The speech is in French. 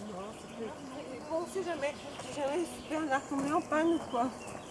Non, c'était... Bon, on sait jamais. Si jamais super, on a retombé en panne ou quoi.